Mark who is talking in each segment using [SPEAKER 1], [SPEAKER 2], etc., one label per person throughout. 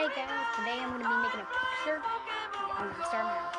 [SPEAKER 1] Hey guys, today I'm going to be making a picture. I'm going to start now.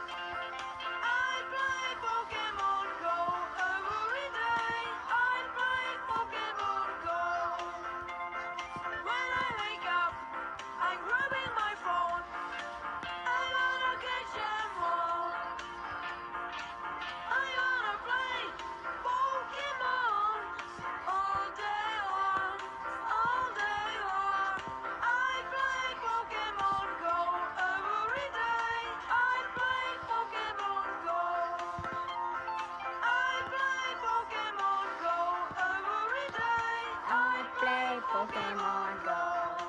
[SPEAKER 1] Pokemon Go.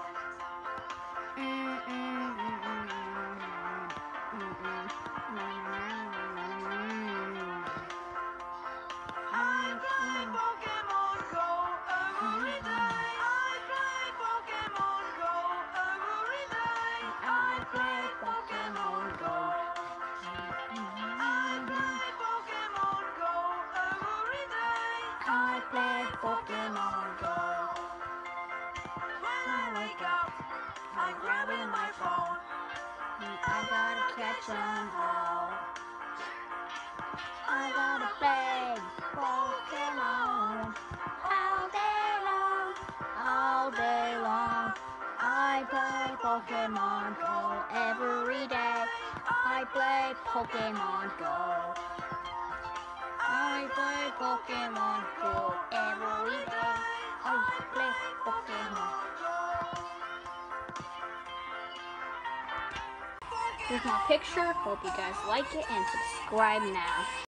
[SPEAKER 1] I play Pokemon Go every day. I play Pokemon Go every day. I play Pokemon Go. I play Pokemon Go every day. I play Pokemon Go. I'm grabbing my phone. I gotta catch 'em all. I gotta play Pokemon all day long, all day long. I play Pokemon Go every day. I play Pokemon Go. I play Pokemon Go every day. I play Pokemon. Here's my picture. Hope you guys like it and subscribe now.